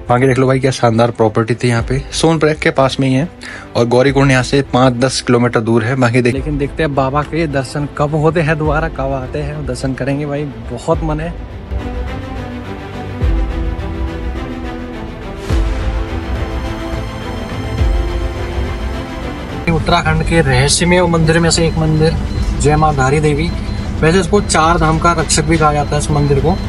आगे देख लो भाई क्या शानदार प्रॉपर्टी थी यहाँ पे, सोनप्रयाग के पास में ही है और गौरीकुंड यहाँ से 5-10 किलोमीटर दूर है। बाकी लेकिन देखते हैं बाबा के दर्शन कब होते हैं, दोबारा कब आते हैं, दर्शन करेंगे भाई, बहुत मन है। उत्तराखंड के रहस्यमय मंदिर में से एक मंदिर जय मां धारी देवी, वैसे इसको 4 धाम का रक्षक भी कहा जाता है इस मंदिर को।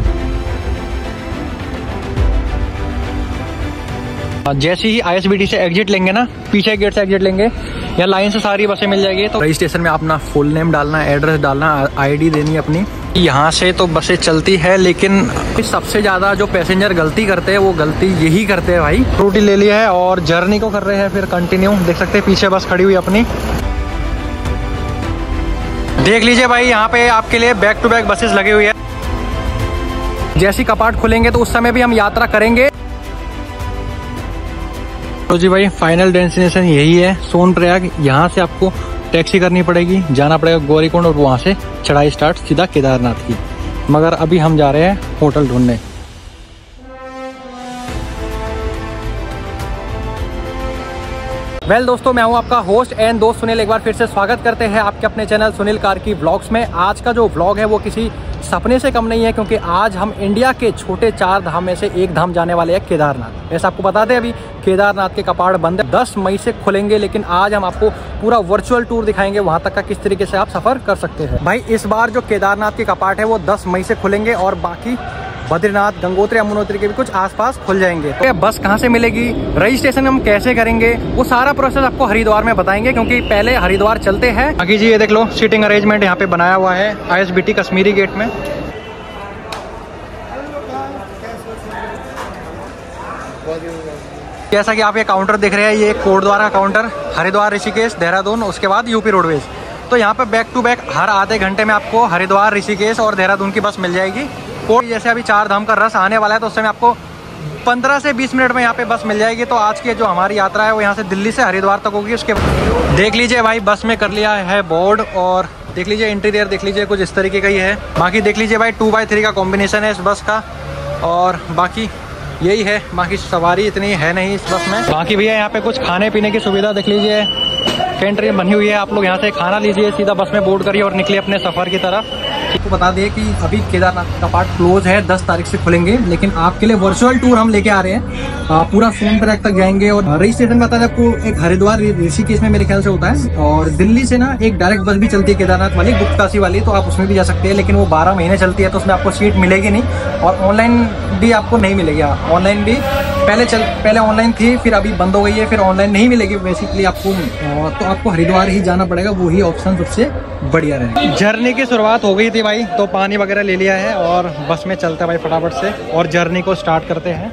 जैसे ही ISBT से एग्जिट लेंगे ना, पीछे गेट से एग्जिट लेंगे, या लाइन से सारी बसें मिल जाएगी। तो रजिस्ट्रेशन में अपना फुल नेम डालना, एड्रेस डालना, ID देनी अपनी। यहाँ से तो बसें चलती है, लेकिन सबसे ज्यादा जो पैसेंजर गलती करते हैं वो गलती यही करते हैं भाई। रूट ले लिया है और जर्नी को कर रहे हैं फिर कंटिन्यू। देख सकते हैं पीछे बस खड़ी हुई अपनी, देख लीजिए भाई। यहाँ पे आपके लिए बैक टू बैक बसेस लगी हुई है। जैसे कपाट खुलेंगे तो उस समय भी हम यात्रा करेंगे। तो जी भाई फाइनल डेस्टिनेशन यही है सोनप्रयाग। यहाँ से आपको टैक्सी करनी पड़ेगी, जाना पड़ेगा गौरीकुंड और वहाँ से चढ़ाई स्टार्ट सीधा केदारनाथ की। मगर अभी हम जा रहे हैं होटल ढूंढने। वेल दोस्तों, मैं हूं आपका होस्ट एंड दोस्त सुनील। एक बार फिर से स्वागत करते हैं आपके अपने चैनल सुनील कार्की व्लॉग्स में। आज का जो व्लॉग है वो किसी सपने से कम नहीं है, क्योंकि आज हम इंडिया के छोटे 4 धाम में से एक धाम जाने वाले हैं, केदारनाथ। ऐसा आपको बता दें, अभी केदारनाथ के कपाट बंद है, 10 मई से खुलेंगे, लेकिन आज हम आपको पूरा वर्चुअल टूर दिखाएंगे वहां तक का, किस तरीके से आप सफर कर सकते हैं। भाई इस बार जो केदारनाथ के कपाट है वो 10 मई से खुलेंगे और बाकी बद्रीनाथ, गंगोत्री, यमुनोत्री के भी कुछ आसपास खुल जाएंगे। तो बस कहाँ से मिलेगी, रजिस्ट्रेशन हम कैसे करेंगे, वो सारा प्रोसेस आपको हरिद्वार में बताएंगे, क्योंकि पहले हरिद्वार चलते हैं। बाकी जी ये देख लो सीटिंग अरेंजमेंट यहाँ पे बनाया हुआ है ISBT कश्मीरी गेट में। जैसा कि आप ये काउंटर देख रहे हैं, ये कोटद्वार का काउंटर, हरिद्वार, ऋषिकेश, देहरादून, उसके बाद UP रोडवेज। तो यहाँ पे बैक टू बैक हर आधे घंटे में आपको हरिद्वार, ऋषिकेश और देहरादून की बस मिल जाएगी। जैसे अभी 4 धाम का रस आने वाला है, तो उस समय आपको 15 से 20 मिनट में यहाँ पे बस मिल जाएगी। तो आज की जो हमारी यात्रा है वो यहाँ से दिल्ली से हरिद्वार तक होगी। उसके देख लीजिए भाई बस में कर लिया है बोर्ड, और देख लीजिए इंटीरियर देख लीजिए कुछ इस तरीके का ही है। बाकी देख लीजिए भाई 2x3 का कॉम्बिनेशन है इस बस का, और बाकी यही है, बाकी सवारी इतनी है नहीं इस बस में। बाकी भैया यहाँ पे कुछ खाने पीने की सुविधा देख लीजिए, कैंटीन बनी हुई है, आप लोग यहाँ से खाना लीजिए, सीधा बस में बोर्ड करिए और निकलिए अपने सफर की तरफ। आपको बता दें कि अभी केदारनाथ का पार्ट क्लोज है, 10 तारीख से खुलेंगे, लेकिन आपके लिए वर्चुअल टूर हम लेके आ रहे हैं। पूरा सोनप्रयाग तक जाएंगे और रजिस्ट्रेशन बता दें आपको, एक हरिद्वार, ऋषिकेश में मेरे ख्याल से होता है, और दिल्ली से ना एक डायरेक्ट बस भी चलती है केदारनाथ वाली, गुप्तकाशी वाली, तो आप उसमें भी जा सकते हैं, लेकिन वो 12 महीने चलती है, तो उसमें आपको सीट मिलेगी नहीं, और ऑनलाइन भी आपको नहीं मिलेगी। ऑनलाइन भी पहले ऑनलाइन थी, फिर अभी बंद हो गई है, फिर ऑनलाइन नहीं मिलेगी बेसिकली आपको। तो आपको हरिद्वार ही जाना पड़ेगा, वही ऑप्शन सबसे बढ़िया रहेगा। जर्नी की शुरुआत हो गई थी भाई, तो पानी वगैरह ले लिया है और बस में चलते हैं भाई फटाफट से, और जर्नी को स्टार्ट करते हैं।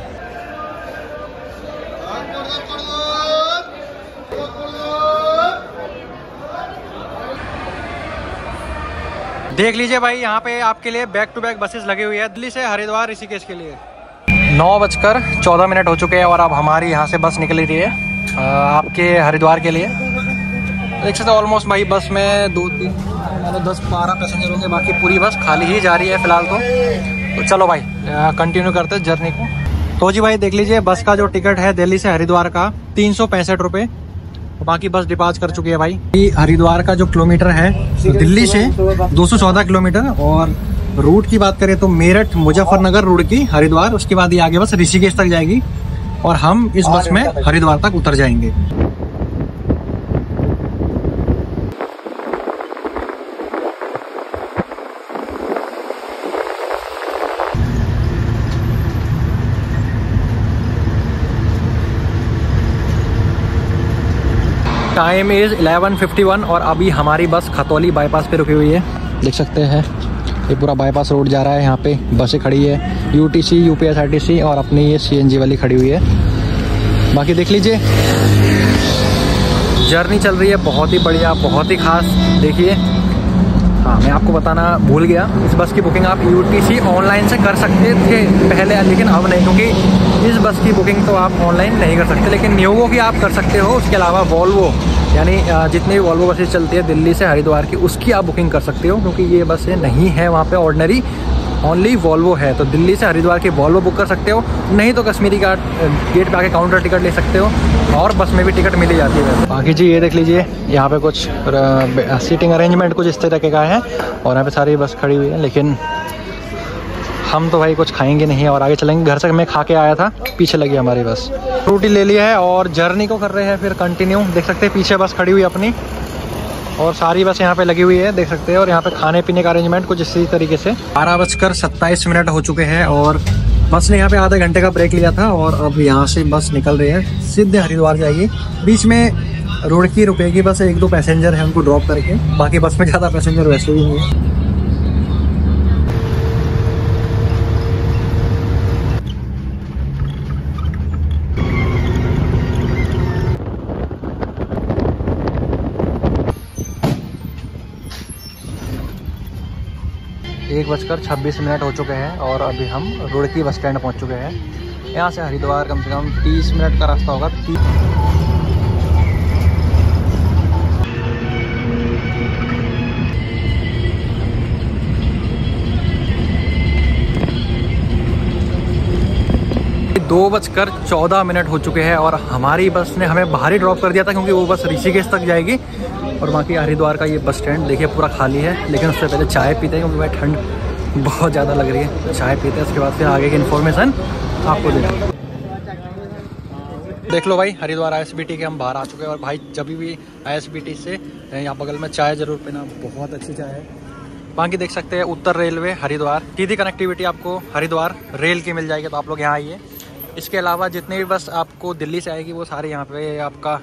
देख लीजिए भाई यहाँ पे आपके लिए बैक टू बैक बसेस लगी हुई है दिल्ली से हरिद्वार, ऋषिकेश के लिए। 9:14 हो चुके हैं और अब हमारी यहाँ से बस निकल रही है आपके हरिद्वार के लिए। देख सकते ऑलमोस्ट भाई बस में 10-12 पैसेंजर होंगे, बाकी पूरी बस खाली ही जा रही है फिलहाल तो चलो भाई कंटिन्यू करते हैं जर्नी को। तो जी भाई देख लीजिए बस का जो टिकट है दिल्ली से हरिद्वार का 365 रुपये, बाकी बस डिपार्च कर चुकी है भाई। हरिद्वार का जो किलोमीटर है दिल्ली से 214 किलोमीटर, और रूट की बात करें तो मेरठ, मुजफ्फरनगर, रुड़की, हरिद्वार, उसके बाद ये आगे बस ऋषिकेश तक जाएगी और हम इस बस में हरिद्वार तक उतर जाएंगे। टाइम इज़ 11:51 और अभी हमारी बस खतौली बाईपास पे रुकी हुई है। देख सकते हैं ये पूरा बाईपास रोड जा रहा है, यहाँ पे बसें खड़ी है, UTC, UPSRTC और अपनी ये CNG वाली खड़ी हुई है। बाकी देख लीजिए जर्नी चल रही है बहुत ही बढ़िया, बहुत ही खास। देखिए हाँ, मैं आपको बताना भूल गया, इस बस की बुकिंग आप UTC ऑनलाइन से कर सकते थे पहले, लेकिन अब नहीं, क्योंकि इस बस की बुकिंग तो आप ऑनलाइन नहीं कर सकते, लेकिन नियोगो की आप कर सकते हो। उसके अलावा वॉल्वो, यानी जितनी भी वॉल्वो बसेस चलती है दिल्ली से हरिद्वार की, उसकी आप बुकिंग कर सकते हो, क्योंकि ये बसें नहीं है वहाँ पे ऑर्डिनरी, ओनली वॉल्वो है। तो दिल्ली से हरिद्वार की वॉल्वो बुक कर सकते हो, नहीं तो कश्मीरी का गेट पे आके काउंटर टिकट ले सकते हो, और बस में भी टिकट मिली जाती है। बाकी जी ये देख लीजिए, यहाँ पे कुछ सीटिंग अरेंजमेंट कुछ इस तरीके का है, और यहाँ पे सारी बस खड़ी हुई है। लेकिन हम तो भाई कुछ खाएंगे नहीं और आगे चलेंगे। घर से मैं खा के आया था, पीछे लगी हमारी बस। रोटी ले लिया है और जर्नी को कर रहे हैं फिर कंटिन्यू। देख सकते हैं पीछे बस खड़ी हुई अपनी, और सारी बस यहाँ पे लगी हुई है, देख सकते हैं। और यहाँ पे खाने पीने का अरेंजमेंट कुछ इसी तरीके से। 12:27 हो चुके हैं और बस ने यहाँ पे आधे घंटे का ब्रेक लिया था, और अब यहाँ से बस निकल रही है, सीधे हरिद्वार जाएगी। बीच में रुड़की रुकेगी बस, 1-2 पैसेंजर हैं उनको ड्रॉप करके, बाकी बस में ज़्यादा पैसेंजर वैसे ही नहीं है। एक 1:26 हो चुके हैं और अभी हम रुड़की बस स्टैंड पहुंच चुके हैं। यहाँ से हरिद्वार कम से कम 30 मिनट का रास्ता होगा। 2:14 हो चुके हैं और हमारी बस ने हमें बाहर ही ड्रॉप कर दिया था, क्योंकि वो बस ऋषिकेश तक जाएगी। और बाकी हरिद्वार का ये बस स्टैंड देखिए पूरा खाली है। लेकिन उससे पहले चाय पीते हैं, क्योंकि भाई ठंड बहुत ज़्यादा लग रही है। चाय पीते हैं, उसके बाद फिर आगे की इन्फॉर्मेशन आपको दें। देख लो भाई, हरिद्वार ISBT के हम बाहर आ चुके हैं। और भाई जब भी ISBT से यहाँ बगल में चाय ज़रूर पीना, बहुत अच्छी चाय है। बाकी देख सकते हैं उत्तर रेलवे हरिद्वार, सीधी कनेक्टिविटी आपको हरिद्वार रेल की मिल जाएगी, तो आप लोग यहाँ आइए। इसके अलावा जितनी भी बस आपको दिल्ली से आएगी वो सारे यहाँ पे आपका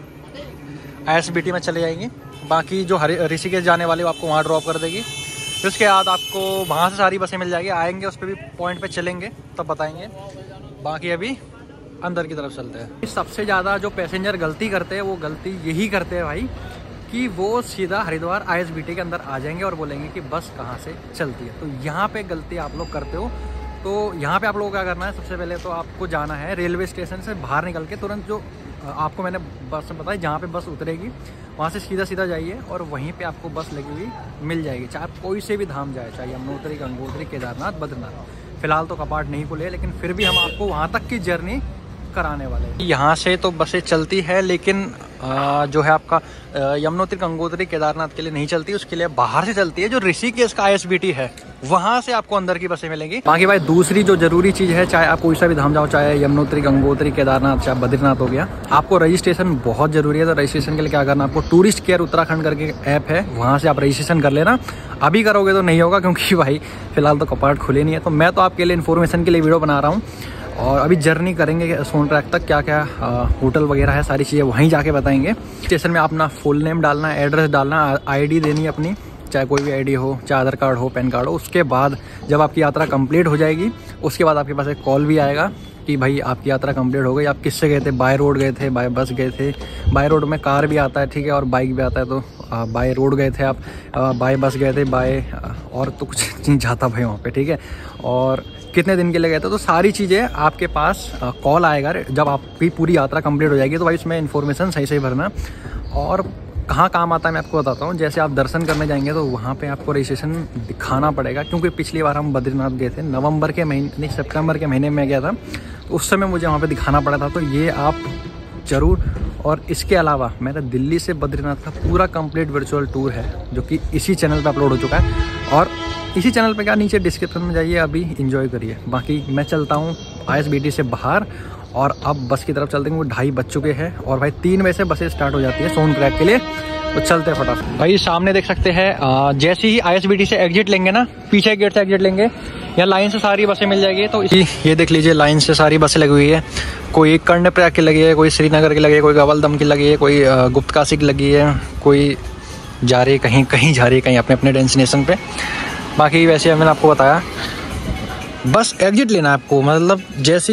ISBT में चले जाएंगी। बाकी जो ऋषिकेश जाने वाले वो आपको वहाँ ड्रॉप कर देगी। फिर उसके बाद आपको वहाँ से सारी बसें मिल जाएगी। आएंगे उस पर भी पॉइंट पे चलेंगे तब बताएंगे। बाकी अभी अंदर की तरफ चलते हैं। सबसे ज़्यादा जो पैसेंजर गलती करते हैं वो गलती यही करते हैं भाई, कि वो सीधा हरिद्वार ISBT के अंदर आ जाएंगे और बोलेंगे कि बस कहाँ से चलती है। तो यहाँ पे गलती आप लोग करते हो। तो यहाँ पे आप लोगों को क्या करना है, सबसे पहले तो आपको जाना है रेलवे स्टेशन से बाहर निकल के तुरंत, जो आपको मैंने बस में बताया जहाँ पे बस उतरेगी वहाँ से सीधा सीधा जाइए और वहीं पे आपको बस लगी हुई मिल जाएगी। चाहे आप कोई से भी धाम जाए, चाहे यमुनोत्री, गंगोत्री, केदारनाथ, बद्रीनाथ। फिलहाल तो कपाट नहीं खुले, लेकिन फिर भी हम आपको वहाँ तक की जर्नी कराने वाले हैं। यहाँ से तो बसें चलती है, लेकिन जो है आपका यमुनोत्री, गंगोत्री, केदारनाथ के लिए नहीं चलती। उसके लिए बाहर से चलती है, जो ऋषिकेश का ISBT है वहाँ से आपको अंदर की बसें मिलेंगी। बाकी भाई दूसरी जो जरूरी चीज़ है, चाहे आप कोई सा भी धाम जाओ, चाहे यमुनोत्री, गंगोत्री, केदारनाथ, चाहे बद्रीनाथ हो गया, आपको रजिस्ट्रेशन बहुत जरूरी है। तो रजिस्ट्रेशन के लिए क्या करना, आपको टूरिस्ट केयर उत्तराखंड करके ऐप है, वहाँ से आप रजिस्ट्रेशन कर लेना। अभी करोगे तो नहीं होगा, क्योंकि भाई फिलहाल तो कपाट खुले नहीं है। तो मैं तो आपके लिए इन्फॉर्मेशन के लिए वीडियो बना रहा हूँ। और अभी जर्नी करेंगे सोनट्रैक तक, क्या क्या होटल वगैरह है, सारी चीज़ें वहीं जाके बताएंगे। स्टेशन में अपना फुल नेम डालना, एड्रेस डालना, ID देनी अपनी, चाहे कोई भी ID हो, चाहे आधार कार्ड हो, पैन कार्ड हो। उसके बाद जब आपकी यात्रा कंप्लीट हो जाएगी, उसके बाद आपके पास एक कॉल भी आएगा कि भाई आपकी यात्रा कंप्लीट हो गई। आप किससे गए थे, बाय रोड गए थे, बाय बस गए थे। बाय रोड में कार भी आता है, ठीक है, और बाइक भी आता है। तो बाय रोड गए थे आप, बाय बस गए थे, बाय और तो कुछ नहीं जाता भाई वहाँ पे, ठीक है। और कितने दिन के लिए गए थे, तो सारी चीज़ें आपके पास कॉल आएगा जब आपकी पूरी यात्रा कंप्लीट हो जाएगी। तो भाई इसमें इन्फॉर्मेशन सही सही भरना। और कहाँ काम आता है मैं आपको बताता हूँ। जैसे आप दर्शन करने जाएंगे तो वहाँ पे आपको रजिस्ट्रेशन दिखाना पड़ेगा, क्योंकि पिछली बार हम बद्रीनाथ गए थे, नवंबर के महीने नहीं, सितंबर के महीने में गया था, तो उस समय मुझे वहाँ पे दिखाना पड़ा था। तो ये आप ज़रूर। और इसके अलावा मेरा दिल्ली से बद्रीनाथ का पूरा कंप्लीट वर्चुअल टूर है, जो कि इसी चैनल पे अपलोड हो चुका है। और इसी चैनल पे क्या, नीचे डिस्क्रिप्शन में जाइए, अभी एंजॉय करिए। बाकी मैं चलता हूँ ISBT से बाहर, और अब बस की तरफ चलते हैं। वो 2:30 बज चुके हैं और भाई 3 बजे से बसें स्टार्ट हो जाती है सोनट्रैक के लिए। तो चलते हैं फटाफट। भाई सामने देख सकते हैं, जैसे ही ISBT से एग्जिट लेंगे ना, पीछे गेट से एग्जिट लेंगे, यहाँ लाइन से सारी बसें मिल जाएगी। तो ये देख लीजिए, लाइन से सारी बसें लगी हुई है। कोई कर्णप्रयाग की लगी है, कोई श्रीनगर की लगी है, कोई ग्वालियर की लगी है, कोई गुप्तकाशी की लगी है, कोई जा रही है कहीं जा रही है कहीं अपने अपने डेस्टिनेशन पे। बाकी वैसे मैंने आपको बताया, बस एग्जिट लेना है आपको। मतलब जैसे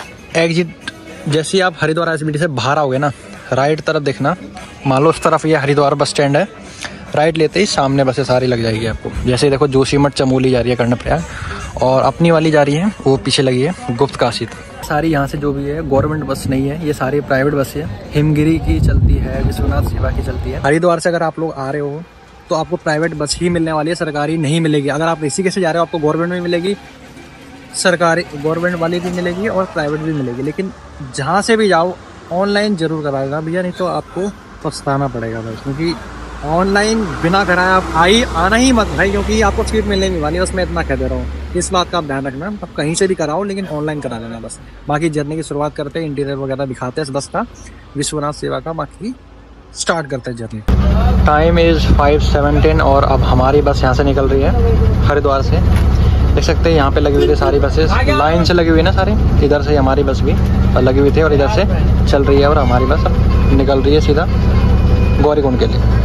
ही आप हरिद्वार ISBT से बाहर आओगे ना, राइट तरफ देखना, मान लो उस तरफ ये हरिद्वार बस स्टैंड है, राइट लेते ही सामने बसें सारी लग जाएगी आपको। जैसे देखो जोशीमठ चमोली जा रही है कर्णप्रयाग, और अपनी वाली जा रही है वो पीछे लगी है गुप्तकाशी। सारी यहाँ से जो भी है गवर्नमेंट बस नहीं है, ये सारी प्राइवेट बस है। हिमगिरी की चलती है, विश्वनाथ सेवा की चलती है। हरिद्वार से अगर आप लोग आ रहे हो तो आपको प्राइवेट बस ही मिलने वाली है, सरकारी नहीं मिलेगी। अगर आप ऋषिकेश से जा रहे हो आपको गवर्नमेंट में मिलेगी, सरकारी गवर्नमेंट वाली भी मिलेगी और प्राइवेट भी मिलेगी। लेकिन जहाँ से भी जाओ ऑनलाइन ज़रूर करा देना भैया, नहीं तो आपको पछताना पड़ेगा बस, क्योंकि ऑनलाइन बिना कराए आप आना ही मत भाई, क्योंकि आपको सीट मिलने नहीं वाली। बस मैं इतना कह दे रहा हूँ, इस बात का आप ध्यान रखना। आप कहीं से भी कराओ लेकिन ऑनलाइन करा लेना बस। बाकी जर्नी की शुरुआत करते हैं, इंटीरियर वगैरह दिखाते हैं इस बस का, विश्वनाथ सेवा का। बाकी स्टार्ट करते हैं जर्नी। टाइम इज़ 5:17 और अब हमारी बस यहाँ से निकल रही है हरिद्वार से। देख सकते हैं यहाँ पे लगी हुई थी सारी बसेस, लाइन से लगी हुई है ना सारी। इधर से हमारी बस भी लगी हुई थी और इधर से चल रही है और हमारी बस अब निकल रही है सीधा गौरीकुंड के लिए।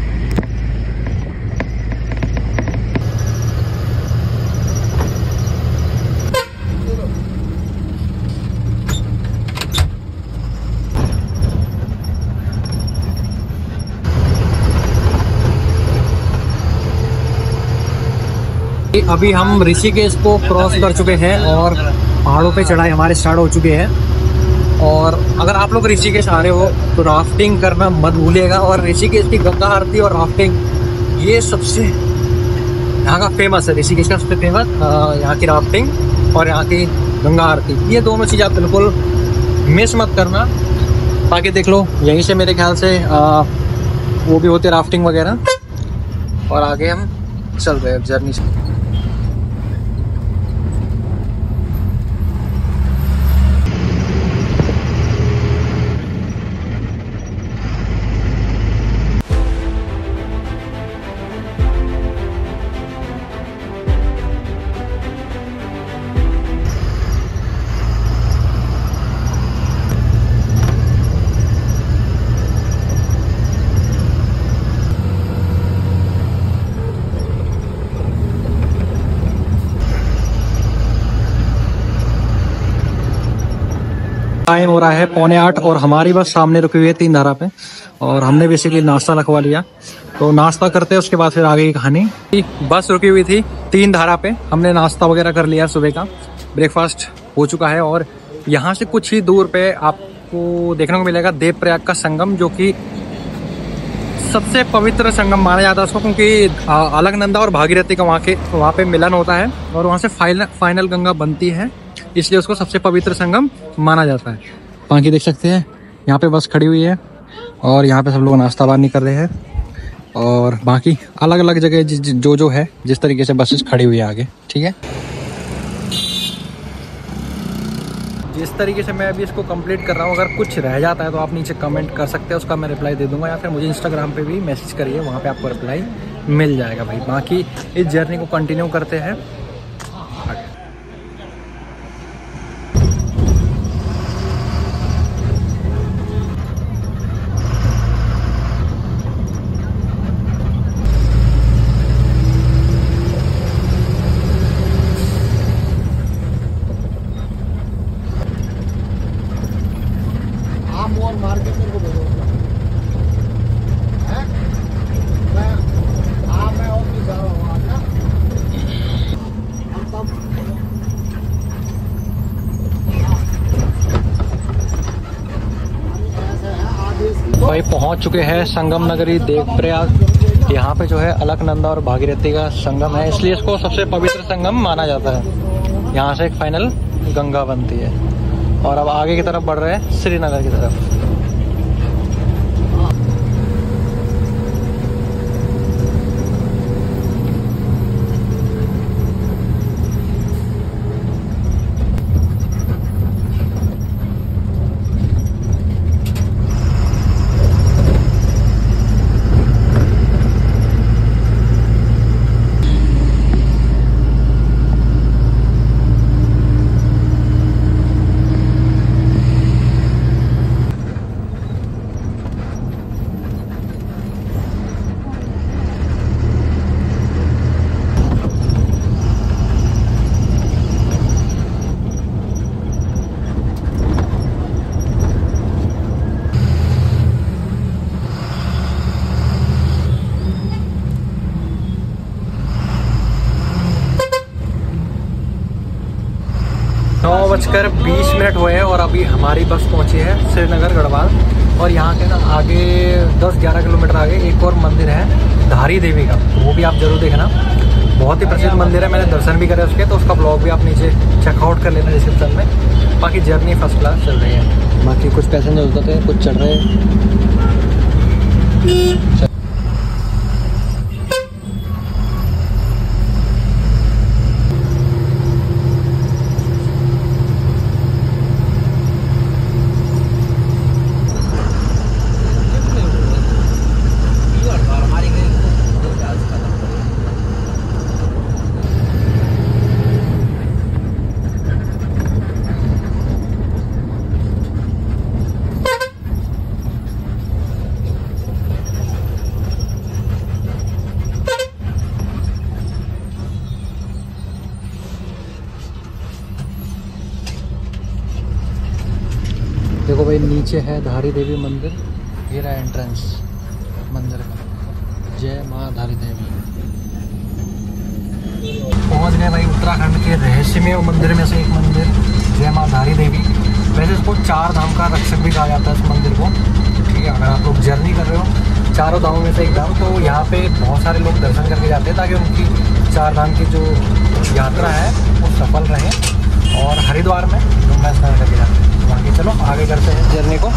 अभी हम ऋषिकेश को क्रॉस कर चुके हैं और पहाड़ों पे चढ़ाई हमारे स्टार्ट हो चुके हैं। और अगर आप लोग ऋषिकेश आ रहे हो तो राफ्टिंग करना मत भूलिएगा। और ऋषिकेश की गंगा आरती और राफ्टिंग ये सबसे यहाँ का फेमस है। ऋषिकेश का सबसे फेमस यहाँ की राफ्टिंग और यहाँ की गंगा आरती, ये दोनों चीज़ आप बिल्कुल मिस मत करना। बाकी देख लो यहीं से मेरे ख्याल से वो भी होते राफ्टिंग वगैरह। और आगे हम चल रहे हैं जर्नी से। टाइम हो रहा है 7:45 और हमारी बस सामने रुकी हुई है 3 धारा पे। और हमने बेसिकली नाश्ता रखवा लिया, तो नाश्ता करते हैं उसके बाद फिर आगे की कहानी। बस रुकी हुई थी 3 धारा पे, हमने नाश्ता वगैरह कर लिया, सुबह का ब्रेकफास्ट हो चुका है। और यहाँ से कुछ ही दूर पे आपको देखने को मिलेगा देवप्रयाग का संगम, जो कि सबसे पवित्र संगम माना जाता है उसको, क्योंकि अलकनंदा और भागीरथी का वहाँ पे मिलन होता है और वहाँ से फाइनल गंगा बनती है, इसलिए उसको सबसे पवित्र संगम माना जाता है। बाकी देख सकते हैं यहाँ पे बस खड़ी हुई है और यहाँ पे सब लोग नाश्ता पानी कर रहे हैं। और बाकी अलग अलग जगह जो है जिस तरीके से बसेस खड़ी हुई है आगे, ठीक है। जिस तरीके से मैं अभी इसको कंप्लीट कर रहा हूँ, अगर कुछ रह जाता है तो आप नीचे कमेंट कर सकते हैं, उसका मैं रिप्लाई दे दूंगा, या फिर मुझे इंस्टाग्राम पे भी मैसेज करिए, वहाँ पे आपको रिप्लाई मिल जाएगा भाई। बाकी इस जर्नी को कंटिन्यू करते हैं। भाई पहुंच चुके हैं संगम नगरी देवप्रयाग। यहाँ पे जो है अलकनंदा और भागीरथी का संगम है, इसलिए इसको सबसे पवित्र संगम माना जाता है। यहाँ से एक फाइनल गंगा बनती है। और अब आगे की तरफ बढ़ रहे हैं श्रीनगर की तरफ। (9:20) हुए हैं और अभी हमारी बस पहुंची है श्रीनगर गढ़वाल। और यहाँ के ना आगे 10-11 किलोमीटर आगे एक और मंदिर है धारी देवी का, वो भी आप जरूर देखना। बहुत ही प्रसिद्ध मंदिर है, मैंने दर्शन भी करे उसके, तो उसका ब्लॉग भी आप नीचे चेकआउट कर लेना डिस्क्रिप्शन में। बाकी जर्नी फर्स्ट क्लास चल रही है। बाकी कुछ पैसेंजर उतरते हैं, कुछ चढ़ रहे हैं। देखो भाई, नीचे है धारी देवी मंदिर, ये रहा एंट्रेंस मंदिर का। जय माँ धारी देवी। पहुंच गए भाई उत्तराखंड के रहस्यमय मंदिर में से एक मंदिर, जय माँ धारी देवी। वैसे इसको 4 धाम का रक्षक भी कहा जाता है इस मंदिर को, ठीक है। अगर आप लोग जर्नी कर रहे हो 4 धामों में से एक धाम, तो यहाँ पे बहुत सारे लोग दर्शन करके जाते हैं ताकि उनकी 4 धाम की जो यात्रा है वो सफल रहे। और हरिद्वार में गंगा स्नान करके जाते हैं। बाकी चलो आगे करते हैं जर्नी को।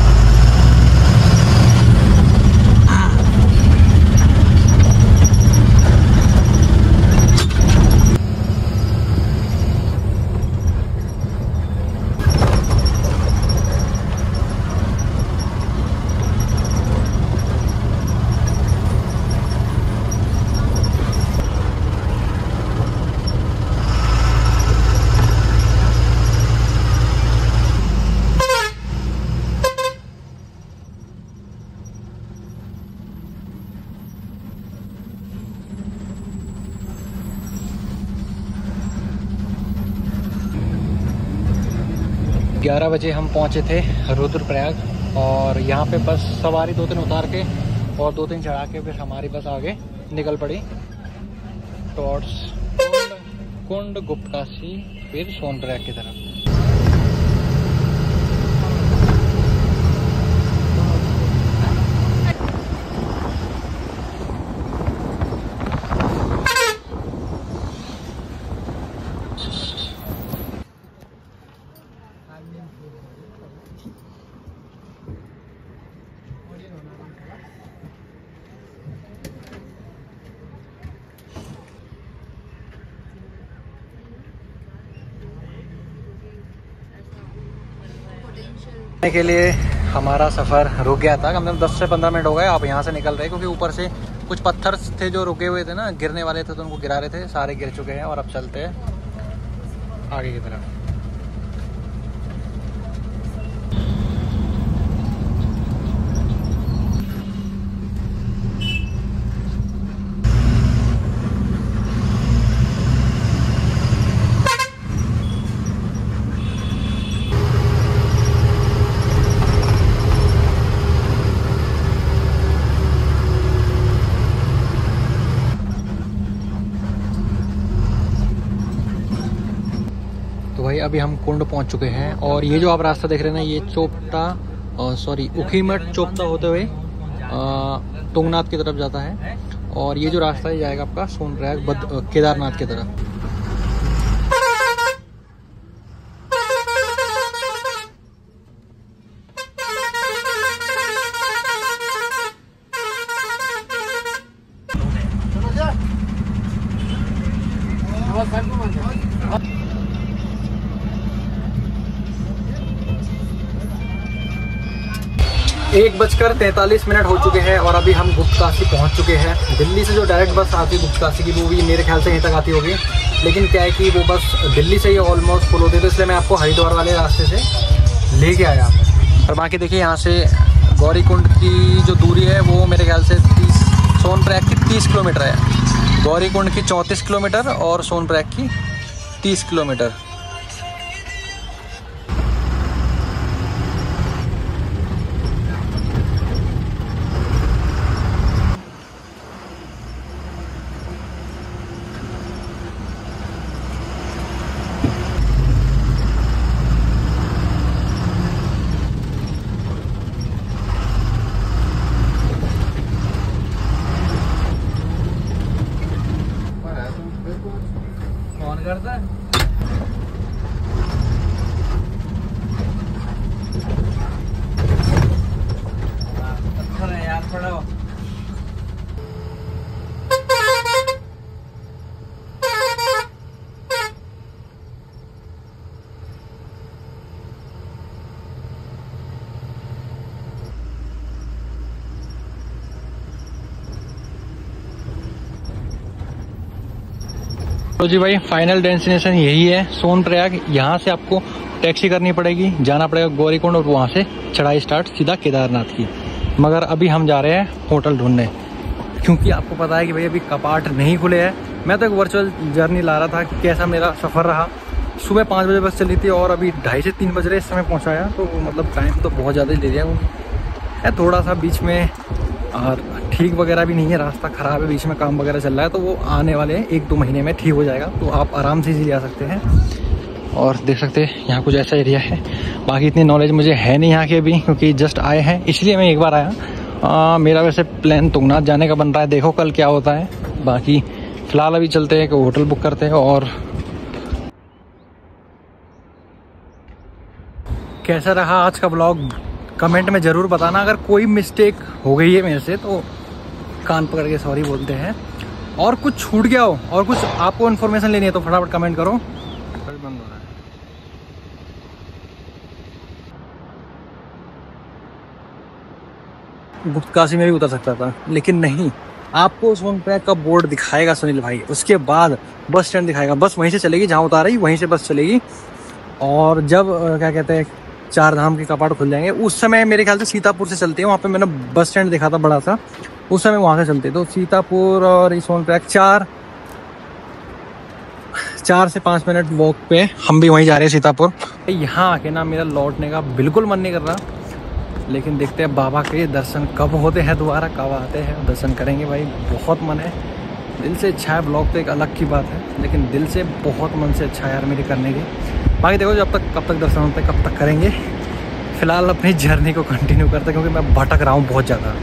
ग्यारह बजे हम पहुंचे थे रुद्रप्रयाग, और यहाँ पे बस सवारी 2-3 उतार के और 2-3 चढ़ा के फिर हमारी बस आगे निकल पड़ी टॉर्ड्स कुंड गुप्तकाशी, फिर सोनप्रयाग की तरफ। के लिए हमारा सफ़र रुक गया था, कम से कम 10 से 15 मिनट हो गए। आप यहाँ से निकल रहे क्योंकि ऊपर से कुछ पत्थर थे जो रुके हुए थे ना, गिरने वाले थे, तो उनको गिरा रहे थे, सारे गिर चुके हैं। और अब चलते हैं आगे की तरफ। भाई अभी हम कुंड पहुंच चुके हैं, और ये जो आप रास्ता देख रहे हैं ना, ये उखीमठ चोपता होते हुए तुंगनाथ की तरफ जाता है। और ये जो रास्ता है जाएगा आपका सोनप्रयाग केदारनाथ की तरफ। एक 1:43 हो चुके हैं और अभी हम गुप्तकाशी पहुंच चुके हैं। दिल्ली से जो डायरेक्ट बस आती है गुप्तकाशी की, वो भी मेरे ख्याल से यहीं तक आती होगी, लेकिन क्या है कि वो बस दिल्ली से ही ऑलमोस्ट फुल होती है, तो इसलिए मैं आपको हरिद्वार वाले रास्ते से लेके आया। और बाकी देखिए यहाँ से गौरीकुंड की जो दूरी है वो मेरे ख्याल से सोनप्रयाग की 30 किलोमीटर है। गौरीकुंड की 34 किलोमीटर और सोनप्रयाग की 30 किलोमीटर। तो जी भाई फाइनल डेस्टिनेशन यही है सोनप्रयाग। यहाँ से आपको टैक्सी करनी पड़ेगी, जाना पड़ेगा गौरीकुंड और वहाँ से चढ़ाई स्टार्ट सीधा केदारनाथ की। मगर अभी हम जा रहे हैं होटल ढूंढने, क्योंकि आपको पता है कि भाई अभी कपाट नहीं खुले हैं। मैं तो एक वर्चुअल जर्नी ला रहा था कि कैसा मेरा सफ़र रहा। सुबह 5 बजे बस चली थी और अभी 2:30 से 3 बज रहे इस समय पहुँचाया, तो मतलब टाइम तो बहुत ज़्यादा ही ले लिया है। थोड़ा सा बीच में और ठीक वगैरह भी नहीं है, रास्ता ख़राब है, बीच में काम वगैरह चल रहा है, तो वो आने वाले 1-2 महीने में ठीक हो जाएगा। तो आप आराम से इजीली आ सकते हैं। और देख सकते हैं यहाँ कुछ ऐसा एरिया है। बाकी इतनी नॉलेज मुझे है नहीं यहाँ की अभी, क्योंकि जस्ट आए हैं, इसलिए मैं एक बार आया। मेरा वैसे प्लान तुंगनाथ जाने का बन रहा है, देखो कल क्या होता है। बाकी फ़िलहाल अभी चलते हैं कि होटल बुक करते हैं। और कैसा रहा आज का ब्लॉग कमेंट में ज़रूर बताना। अगर कोई मिस्टेक हो गई है मेरे से तो कान पकड़ के सॉरी बोलते हैं, और कुछ छूट गया हो और कुछ आपको इन्फॉर्मेशन लेनी है तो फटाफट कमेंट करो। बंद हो रहा है। गुप्तकाशी में भी उतर सकता था, लेकिन नहीं, आपको सोनप्रयाग का बोर्ड दिखाएगा सुनील भाई, उसके बाद बस स्टैंड दिखाएगा। बस वहीं से चलेगी जहाँ उतार रही, वहीं से बस चलेगी। और जब क्या कहते हैं 4 धाम के कपाट खुल जाएंगे, उस समय मेरे ख्याल से सीतापुर से चलते हैं। वहाँ पे मैंने बस स्टैंड देखा था बड़ा सा, उस समय वहाँ से चलते। तो सीतापुर और सोनप्रयाग 4 से 5 मिनट वॉक पे हम भी वहीं जा रहे हैं सीतापुर। यहाँ आके ना मेरा लौटने का बिल्कुल मन नहीं कर रहा, लेकिन देखते हैं बाबा के दर्शन कब होते हैं, दोबारा कब आते हैं, दर्शन करेंगे भाई। बहुत मन है, दिल से इच्छा है। ब्लॉग तो एक अलग की बात है, लेकिन दिल से बहुत मन से इच्छा है यार मेरी करने की। बाकी देखो कब तक दर्शन होते हैं, कब तक करेंगे। फिलहाल अपनी जर्नी को कंटिन्यू करते हैं, क्योंकि मैं भटक रहा हूँ बहुत ज़्यादा।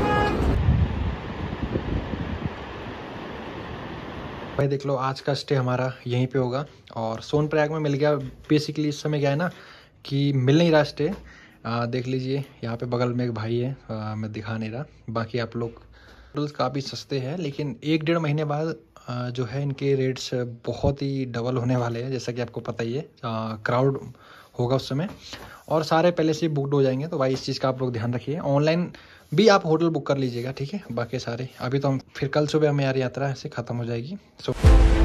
भाई देख लो आज का स्टे हमारा यहीं पे होगा, और सोनप्रयाग में मिल गया। बेसिकली इस समय क्या है ना कि मिल नहीं रहा स्टे। देख लीजिए यहाँ पे बगल में एक भाई है, मैं दिखा नहीं रहा। बाकी आप लोग होटल्स काफ़ी सस्ते हैं, लेकिन 1-1.5 महीने बाद जो है इनके रेट्स बहुत ही डबल होने वाले हैं, जैसा कि आपको पता ही है। क्राउड होगा उस समय और सारे पहले से बुकड हो जाएंगे। तो भाई इस चीज़ का आप लोग ध्यान रखिए। ऑनलाइन भी आप होटल बुक कर लीजिएगा, ठीक है। बाकी सारे अभी तो हम फिर कल सुबह हमारी यात्रा ऐसे ख़त्म हो जाएगी। सो